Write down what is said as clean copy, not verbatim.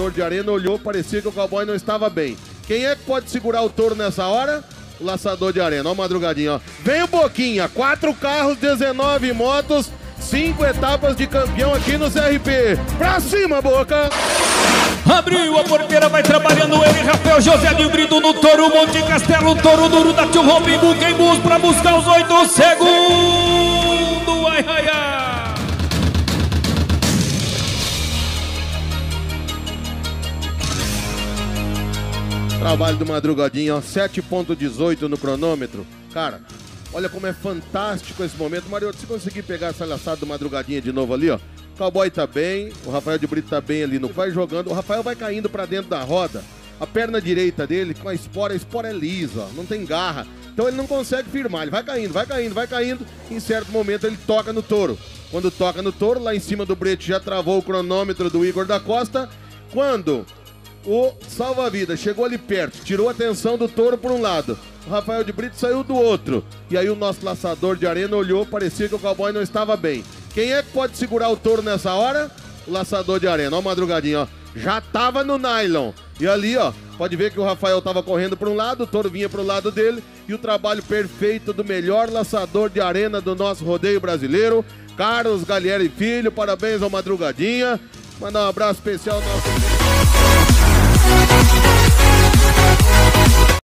laçador de arena olhou, parecia que o cowboy não estava bem. Quem é que pode segurar o touro nessa hora? O laçador de arena. Ó, Madrugadinha, ó. Vem o Boquinha, 4 carros, 19 motos, 5 etapas de campeão aqui no CRP. Pra cima, Boca! Abriu a porteira, vai trabalhando ele, Rafael José de Brito no touro, Monte Castelo, touro duro da Tio Robin, Buquembus pra buscar os 8 segundos. Ai, ai, ai. Trabalho do Madrugadinha, ó, 7.18 no cronômetro. Cara, olha como é fantástico esse momento. Marioto, se conseguir pegar essa laçada do Madrugadinha de novo ali, ó. O cowboy tá bem, o Rafael de Brito tá bem ali, não vai jogando. O Rafael vai caindo pra dentro da roda. A perna direita dele com a espora é lisa, ó, não tem garra. Então ele não consegue firmar, ele vai caindo, vai caindo, vai caindo. Em certo momento ele toca no touro. Quando toca no touro, lá em cima do brete já travou o cronômetro do Igor da Costa. Quando o salva-vida chegou ali perto, tirou a atenção do touro por um lado, o Rafael de Brito saiu do outro. E aí o nosso laçador de arena olhou, parecia que o cowboy não estava bem. Quem é que pode segurar o touro nessa hora? O laçador de arena. Ó, Madrugadinho, ó. Já tava no nylon. E ali, ó, pode ver que o Rafael tava correndo para um lado, o touro vinha para o lado dele. E o trabalho perfeito do melhor laçador de arena do nosso rodeio brasileiro, Carlos Gallieri Filho. Parabéns ao Madrugadinha. Mandar um abraço especial ao nosso...